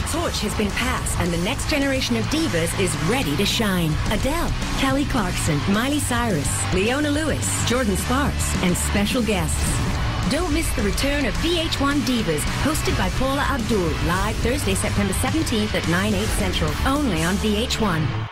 The torch has been passed and the next generation of divas is ready to shine. Adele, Kelly Clarkson, Miley Cyrus, Leona Lewis, Jordan Sparks, and special guests. Don't miss the return of VH1 Divas, hosted by Paula Abdul, live Thursday, September 17th at 9/8 Central, only on VH1.